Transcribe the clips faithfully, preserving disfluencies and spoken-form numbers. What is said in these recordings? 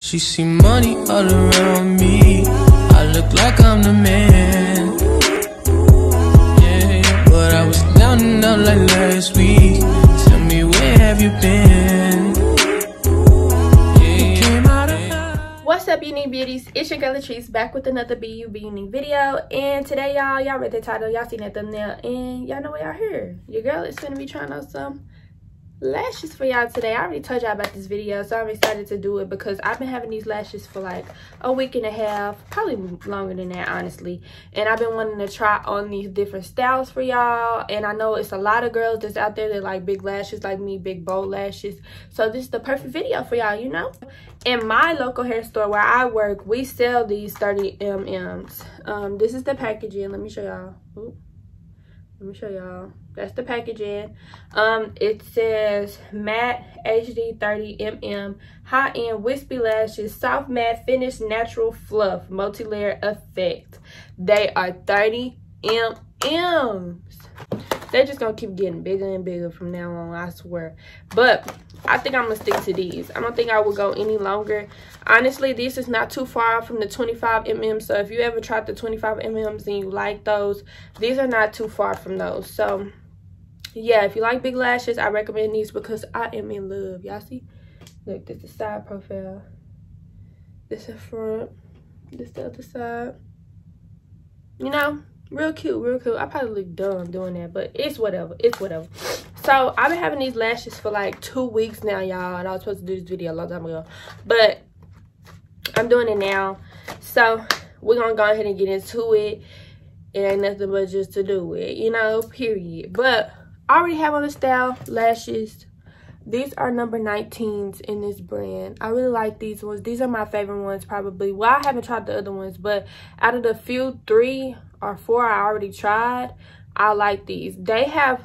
She see money all around me. I look like I'm the man. Yeah, but I was down and out like last week. Tell me, where have you been? What's up, Unique Beauties? It's your girl Latrice back with another B U B Unique video. And today, y'all, y'all read the title, y'all seen that thumbnail, and y'all know why y'all here. Your girl is gonna be trying out some lashes for y'all today. I already told y'all about this video, so I'm excited to do it because I've been having these lashes for like a week and a half, probably longer than that, honestly. And I've been wanting to try on these different styles for y'all, and I know it's a lot of girls that's out there that like big lashes like me, big bold lashes. So this is the perfect video for y'all, you know. In my local hair store where I work, we sell these thirty millimeters. Um this is the packaging. Let me show y'all. Let me show y'all. That's the packaging. Um, it says matte H D thirty millimeter, high-end wispy lashes, soft matte finish, natural fluff, multi-layer effect. They are thirty millimeters. They're just gonna keep getting bigger and bigger from now on, I swear. But I think I'm gonna stick to these. I don't think I will go any longer. Honestly, this is not too far from the twenty-five millimeters. So if you ever tried the twenty-five millimeters and you like those, these are not too far from those. So yeah, if you like big lashes, I recommend these because I am in love. Y'all see? Look, this is the side profile. This is front. This is the other side. You know, real cute, real cute. I probably look dumb doing that, but it's whatever. It's whatever. So I've been having these lashes for like two weeks now, y'all, and I was supposed to do this video a long time ago, but I'm doing it now. So we're gonna go ahead and get into it. It ain't nothing but just to do it, you know, period. But I already have on the style lashes. These are number nineteens in this brand. I really like these ones. These are my favorite ones, probably. Well, I haven't tried the other ones, but out of the few three or four I already tried, I like these. They have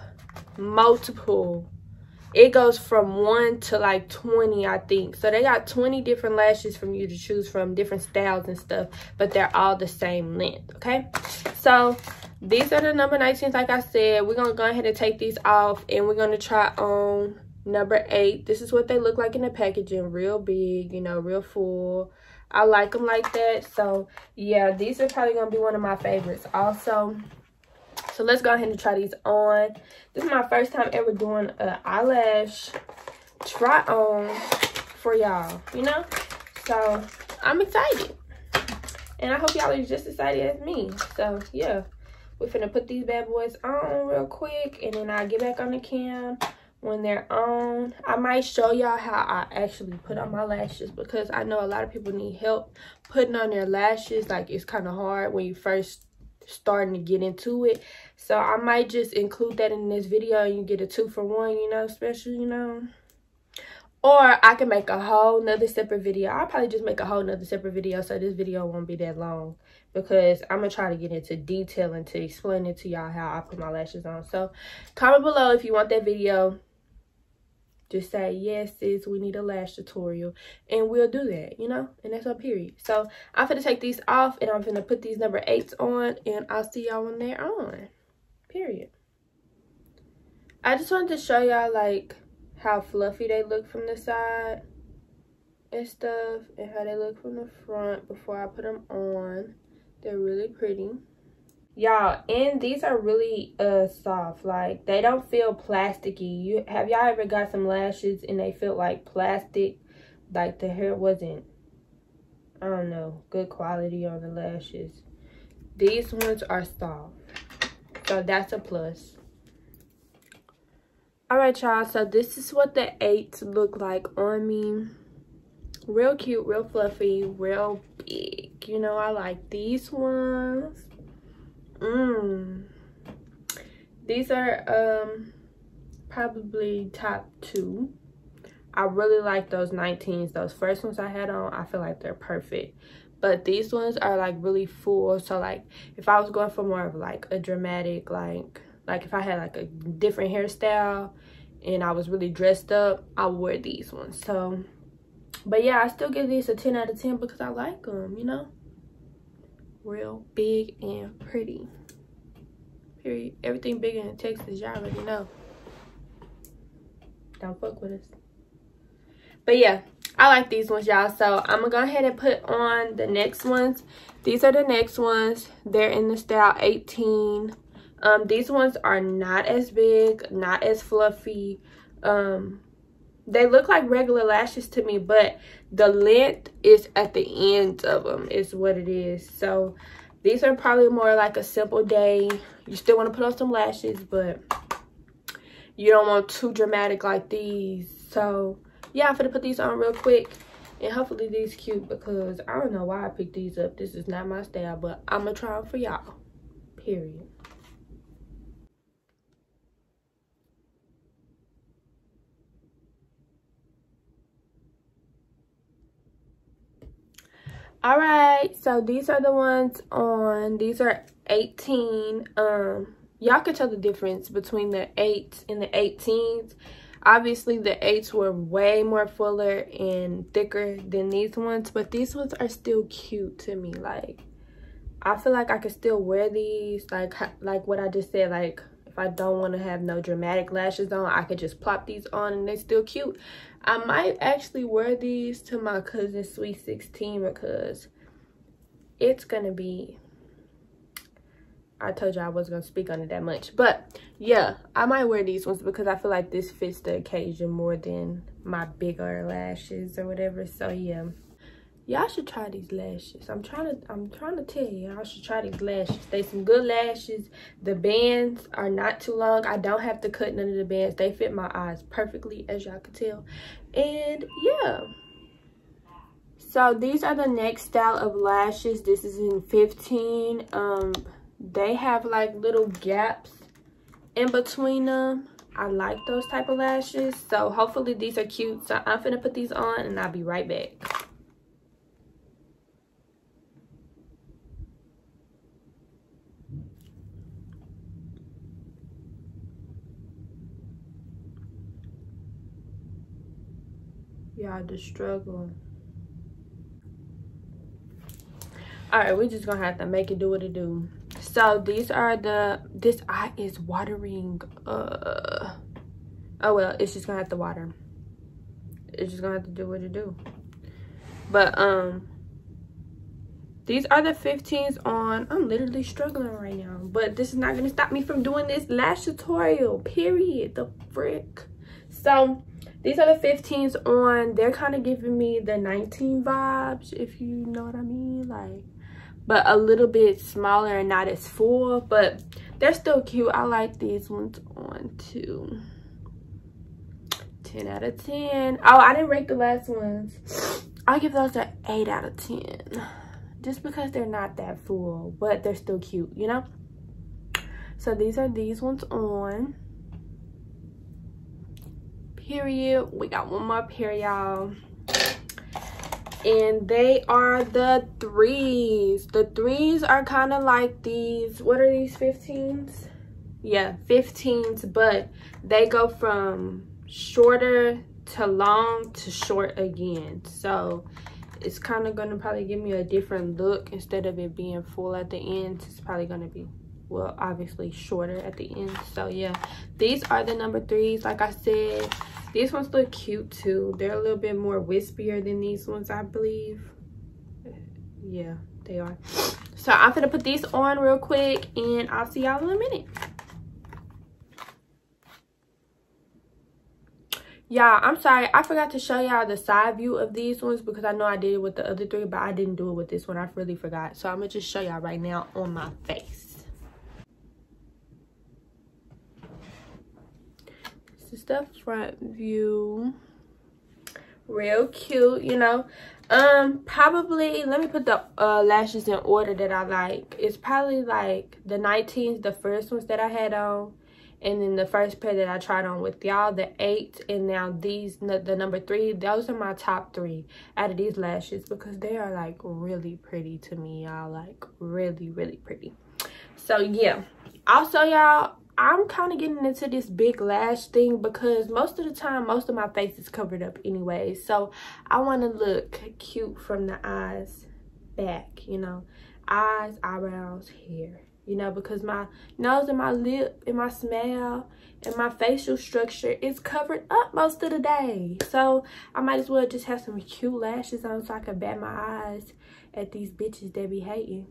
multiple. It goes from one to like twenty, I think. So they got twenty different lashes from you to choose from, different styles and stuff, but they're all the same length, okay? So these are the number nineteens, like I said. We're gonna go ahead and take these off, and we're gonna try on number eight. This is what they look like in the packaging. Real big, you know, real full. I like them like that. So yeah, these are probably gonna be one of my favorites also. So let's go ahead and try these on. This is my first time ever doing an eyelash try on for y'all, you know? So I'm excited. And I hope y'all are just excited as me. So yeah, we're finna put these bad boys on real quick, and then I'll get back on the cam when they're on. I might show y'all how I actually put on my lashes, because I know a lot of people need help putting on their lashes. Like, it's kind of hard when you first starting to get into it. So I might just include that in this video, and you get a two for one, you know, special, you know. Or I can make a whole nother separate video. I'll probably just make a whole nother separate video, so this video won't be that long, because I'm gonna try to get into detail and to explain it to y'all how I put my lashes on. So comment below if you want that video. Just say, yes, sis, we need a lash tutorial, and we'll do that, you know, and that's our period. So I'm gonna take these off, and I'm gonna put these number eights on, and I'll see y'all when they're on, period. I just wanted to show y'all like how fluffy they look from the side and stuff, and how they look from the front before I put them on. They're really pretty, y'all, and these are really uh soft. Like, they don't feel plasticky. You have y'all ever got some lashes and they feel like plastic, like the hair wasn't, I don't know, good quality on the lashes? These ones are soft, so that's a plus. All right, y'all, so this is what the eights look like on me. Real cute, real fluffy, real big, you know. I like these ones. Mm. These are um probably top two. I really like those nineteens. Those first ones I had on, I feel like they're perfect. But these ones are like really full. So like, if I was going for more of like a dramatic, like like if I had like a different hairstyle and I was really dressed up, I would wear these ones. So, but yeah, I still give these a ten out of ten because I like them, you know. Real big and pretty, period. Everything bigger in Texas, y'all already know. Don't fuck with us. But yeah, I like these ones, y'all. So I'm gonna go ahead and put on the next ones. These are the next ones. They're in the style eighteen. Um, these ones are not as big, not as fluffy. Um, they look like regular lashes to me, but the length is at the end of them is what it is. So these are probably more like a simple day. You still want to put on some lashes, but you don't want too dramatic like these. So yeah, I'm gonna put these on real quick, and hopefully these cute, because I don't know why I picked these up. This is not my style, but I'm gonna try them for y'all, period. All right, so these are the ones on. These are eighteen. Um y'all can tell the difference between the eights and the eighteens. Obviously the eights were way more fuller and thicker than these ones, but these ones are still cute to me. Like, I feel like I could still wear these, like like what I just said. Like, if I don't want to have no dramatic lashes on, I could just plop these on and they're still cute. I might actually wear these to my cousin's sweet sixteen, because it's gonna be, I told you I wasn't gonna speak on it that much, but yeah, I might wear these ones because I feel like this fits the occasion more than my bigger lashes or whatever. So yeah, y'all should try these lashes. I'm trying to I'm trying to tell you, y'all should try these lashes. They some good lashes. The bands are not too long. I don't have to cut none of the bands. They fit my eyes perfectly, as y'all can tell. And yeah, so these are the next style of lashes. This is in fifteen. Um they have like little gaps in between them. I like those type of lashes, so hopefully these are cute. So I'm gonna put these on and I'll be right back. Y'all, the struggle. All right, we're just gonna have to make it do what it do. So these are the, this eye is watering. Uh oh well, it's just gonna have to water. It's just gonna have to do what it do. But um these are the fifteens on. I'm literally struggling right now, but this is not gonna stop me from doing this lash tutorial, period. The frick. So these are the fifteens on. They're kind of giving me the nineteen vibes, if you know what I mean. Like, but a little bit smaller and not as full, but they're still cute. I like these ones on too. ten out of ten. Oh, I didn't rate the last ones. I'll give those an eight out of ten. Just because they're not that full, but they're still cute, you know? So these are these ones on. Period. We got one more pair, y'all. And they are the threes. The threes are kind of like these. What are these, fifteens? Yeah, fifteens, but they go from shorter to long to short again. So it's kind of going to probably give me a different look. Instead of it being full at the end, it's probably going to be, well, obviously shorter at the end. So yeah, these are the number threes. Like I said, these ones look cute too. They're a little bit more wispier than these ones, I believe. Yeah, they are. So I'm gonna put these on real quick and I'll see y'all in a minute. Y'all, I'm sorry, I forgot to show y'all the side view of these ones, because I know I did it with the other three, but I didn't do it with this one. I really forgot. So I'm gonna just show y'all right now on my face. This is the front view. Real cute, you know. Um probably, let me put the uh lashes in order that I like. It's probably like the nineteens, the first ones that I had on, and then the first pair that I tried on with y'all, the eight, and now these, the number three. Those are my top three out of these lashes, because they are like really pretty to me, y'all. Like really really pretty. So yeah, also y'all, I'm kind of getting into this big lash thing, because most of the time, most of my face is covered up anyway. So I want to look cute from the eyes back, you know. Eyes, eyebrows, hair. you know, because my nose and my lip and my smile and my facial structure is covered up most of the day. So I might as well just have some cute lashes on so I can bat my eyes at these bitches that be hating.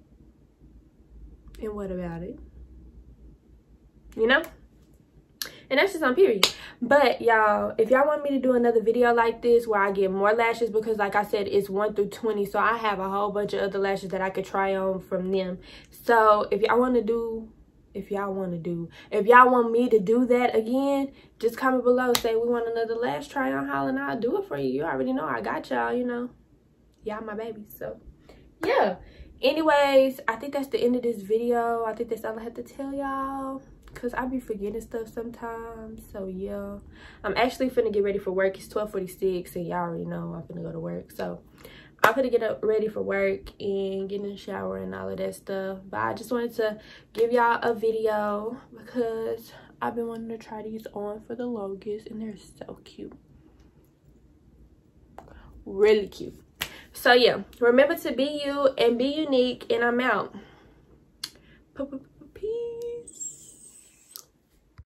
And what about it? You know? And that's just on period. But y'all, if y'all want me to do another video like this where I get more lashes, because like I said, it's one through twenty, so I have a whole bunch of other lashes that I could try on from them. So if y'all want to do if y'all want to do if y'all want me to do that again, just comment below, say we want another lash try on haul, and I'll do it for you. You already know I got y'all, you know, y'all my babies. So yeah, anyways, I think that's the end of this video. I think that's all I have to tell y'all, because I be forgetting stuff sometimes. So yeah, I'm actually finna get ready for work. It's twelve forty-six and y'all already know I'm finna go to work. So I'm finna get up ready for work and get in the shower and all of that stuff. But I just wanted to give y'all a video because I've been wanting to try these on for the longest, and they're so cute. Really cute. So yeah, remember to be you and be unique, and I'm out.